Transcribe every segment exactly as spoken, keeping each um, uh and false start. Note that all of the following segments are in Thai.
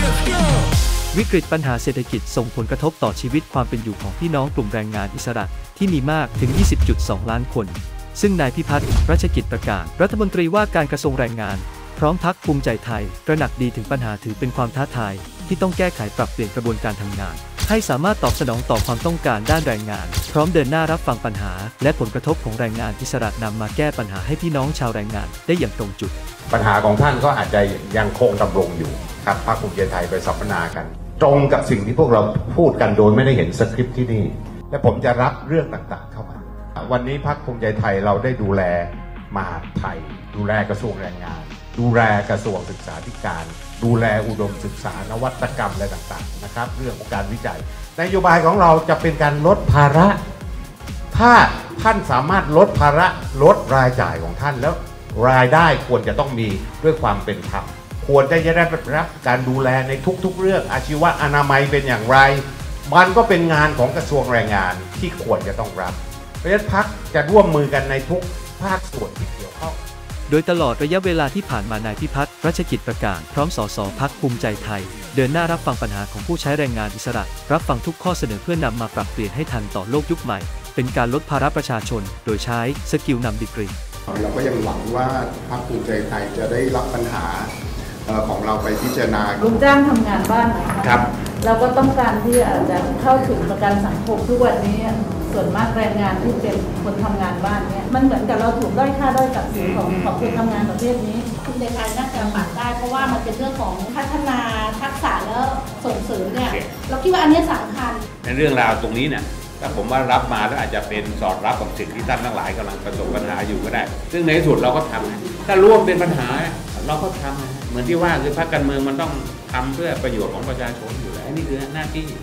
วิกฤตปัญหาเศรษฐกิจส่งผลกระทบต่อชีวิตความเป็นอยู่ของพี่น้องกลุ่มแรงงานอิสระที่มีมากถึง ยี่สิบจุดสอง ล้านคนซึ่งนายพิพัฒน์รัชกิจประการรัฐมนตรีว่าการกระทรวงแรงงานพร้อมพรรคภูมิใจไทยตระหนักดีถึงปัญหาถือเป็นความท้าทายที่ต้องแก้ไขปรับเปลี่ยนกระบวนการทำงานให้สามารถตอบสนองต่อความต้องการด้านแรงงานพร้อมเดินหน้ารับฟังปัญหาและผลกระทบของแรงงานอิสระนำมาแก้ปัญหาให้พี่น้องชาวแรงงานได้อย่างตรงจุดปัญหาของท่านก็อาจจะยังคงดำรงอยู่ครับพรรคภูมิใจไทยไปสัมมนากันตรงกับสิ่งที่พวกเราพูดกันโดยไม่ได้เห็นสคริปต์ที่นี่และผมจะรับเรื่องต่างๆเข้ามาวันนี้พรรคภูมิใจไทยเราได้ดูแลมหาดไทยดูแลกระทรวงแรงงานดูแลกระทรวงศึกษาธิการดูแลอุดมศึกษานวัตกรรมอะไรต่างๆนะครับเรื่องของการวิจัยนโยบายของเราจะเป็นการลดภาระถ้าท่านสามารถลดภาระลดรายจ่ายของท่านแล้วรายได้ควรจะต้องมีด้วยความเป็นธรรมควรจะได้รับการดูแลในทุกๆเรื่องอาชีวะอนามัยเป็นอย่างไรมันก็เป็นงานของกระทรวงแรงงานที่ควรจะต้องรับเพราะฉะนั้นพรรคจะร่วมมือกันในทุกภาคส่วนที่เกี่ยวข้องโดยตลอดระยะเวลาที่ผ่านมานายพิพัฒน์รัชกิจประการพร้อมสสพรรคภูมิใจไทยเดินหน้ารับฟังปัญหาของผู้ใช้แรงงานอิสระรับฟังทุกข้อเสนอเพื่อนำมาปรับเปลี่ยนให้ทันต่อโลกยุคใหม่เป็นการลดภาระประชาชนโดยใช้สกิลนำดีกรีเราก็ยังหวังว่าพรรคภูมิใจไทยจะได้รับปัญหาของเราไปพิจารณาลูกจ้างทำงานบ้านไหมครับเราก็ต้องการที่จะเข้าถึงประกันสังคมทุกวันนี้ส่วนมากแรงงานที่เป็นคนทำงานบ้านเนี่ยมันเหมือนกับเราถูกด้อยค่าด้อยศักดิ์ศรีของของคนทำงานประเภทนี้คุณในไทยน่าจะปรับได้เพราะว่ามันเป็นเรื่องของพัฒนาทักษะแล้วส่งเสริมเนี่ยเราคิดว่าอันนี้สำคัญในเรื่องราวตรงนี้เนี่ยถ้าผมว่ารับมาแล้วอาจจะเป็นสอดรับกับสิ่งที่ท่านทั้งหลายกำลังประสบปัญหาอยู่ก็ได้ซึ่งในที่สุดเราก็ทำถ้าร่วมเป็นปัญหาเราก็ทำเหมือนที่ว่าคือพรรคการเมืองมันต้องทำเพื่อประโยชน์ของประชาชนอยู่แล้วนี่คือหน้าที่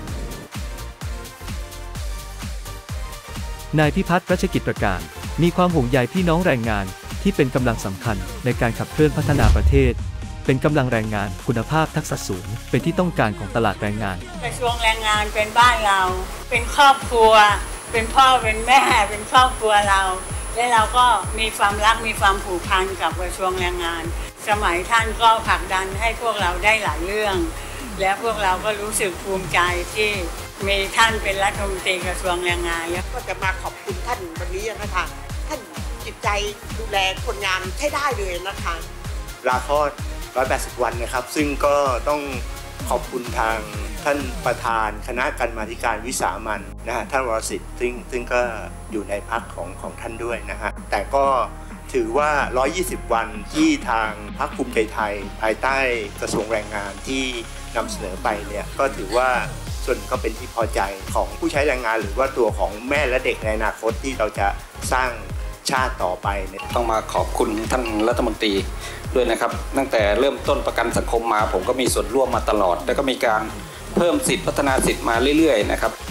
นายพิพัฒน์รัชกิจประการมีความห่วงใยพี่น้องแรงงานที่เป็นกำลังสำคัญในการขับเคลื่อนพัฒนาประเทศเป็นกำลังแรงงานคุณภาพทักษะสูงเป็นที่ต้องการของตลาดแรงงานกระทรวงแรงงานเป็นบ้านเราเป็นครอบครัวเป็นพ่อเป็นแม่เป็นครอบครัวเราและเราก็มีความรักมีความผูกพันกับกระทรวงแรงงานสมัยท่านก็ผลักดันให้พวกเราได้หลายเรื่องและพวกเราก็รู้สึกภูมิใจที่มีท่านเป็นรัฐมนตรีกระทรวงแรงงานก็จะมาขอบคุณท่านวันนี้นะคะท่านจิตใจดูแลคนงานใช้ได้เลยนะคะลาคลอดหนึ่งร้อยแปดสิบวันนะครับซึ่งก็ต้องขอบคุณทางท่านประธานคณะกรรมาธิการวิสามัญนะฮะท่านวรสิทธิ์ซึ่งซึ่งก็อยู่ในพรรคของของท่านด้วยนะฮะแต่ก็ถือว่าหนึ่งร้อยยี่สิบวันที่ทางพรรคภูมิใจไทยภายใต้กระทรวงแรงงานที่นำเสนอไปเนี่ยก็ถือว่าส่วนก็เป็นที่พอใจของผู้ใช้แรงงานหรือว่าตัวของแม่และเด็กในอนาคตที่เราจะสร้างชาติต่อไปเนี่ยต้องมาขอบคุณท่านรัฐมนตรีด้วยนะครับตั้งแต่เริ่มต้นประกันสังคมมาผมก็มีส่วนร่วมมาตลอดแล้วก็มีการเพิ่มสิทธิพัฒนาสิทธิ์มาเรื่อยๆนะครับ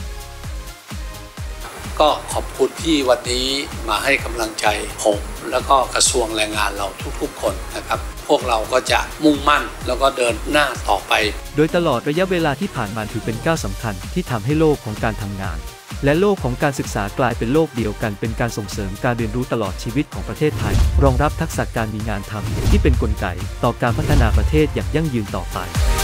ก็ขอบคุณที่วันนี้มาให้กำลังใจผมแล้วก็กระทรวงแรงงานเราทุกๆคนนะครับพวกเราก็จะมุ่งมั่นแล้วก็เดินหน้าต่อไปโดยตลอดระยะเวลาที่ผ่านมาถือเป็นก้าวสำคัญที่ทำให้โลกของการทำงานและโลกของการศึกษากลายเป็นโลกเดียวกันเป็นการส่งเสริมการเรียนรู้ตลอดชีวิตของประเทศไทยรองรับทักษะการมีงานทำที่เป็นกลไกต่อการพัฒนาประเทศอย่างยั่งยืนต่อไป